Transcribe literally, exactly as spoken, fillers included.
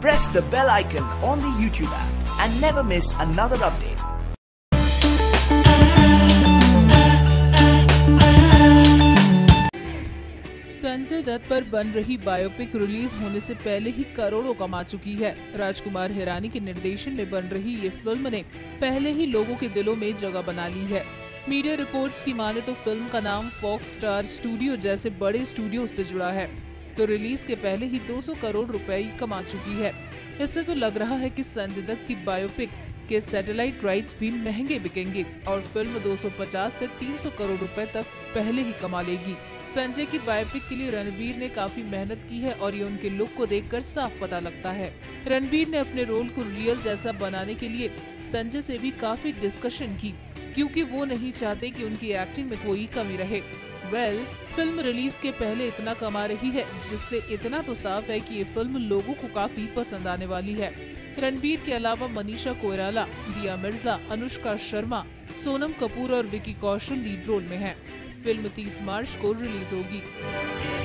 press the bell icon on the YouTube app and never miss another update. Sanjay Dutt पर बन रही biopic release होने से पहले ही करोड़ों कमा चुकी है। राजकुमार हिरानी के निर्देशन में बन रही ये फिल्म ने पहले ही लोगों के दिलों में जगह बना ली है। मीडिया रिपोर्ट्स की माने तो फिल्म का नाम फॉक्स स्टार स्टूडियो जैसे बड़े स्टूडियो से जुड़ा है, तो रिलीज के पहले ही दो सौ करोड़ रुपए कमा चुकी है। इससे तो लग रहा है कि संजय दत्त की बायोपिक के सैटेलाइट राइट्स भी महंगे बिकेंगे और फिल्म दो सौ पचास से तीन सौ करोड़ रुपए तक पहले ही कमा लेगी। संजय की बायोपिक के लिए रणबीर ने काफी मेहनत की है और ये उनके लुक को देखकर साफ पता लगता है। रणबीर ने अपने रोल को रियल जैसा बनाने के लिए संजय से भी काफी डिस्कशन की, क्योंकि वो नहीं चाहते कि उनकी एक्टिंग में कोई कमी रहे। वेल well, फिल्म रिलीज के पहले इतना कमा रही है, जिससे इतना तो साफ है कि ये फिल्म लोगों को काफी पसंद आने वाली है। रणबीर के अलावा मनीषा कोइराला, दिया मिर्जा, अनुष्का शर्मा, सोनम कपूर और विकी कौशल लीड रोल में हैं। फिल्म तीस मार्च को रिलीज होगी।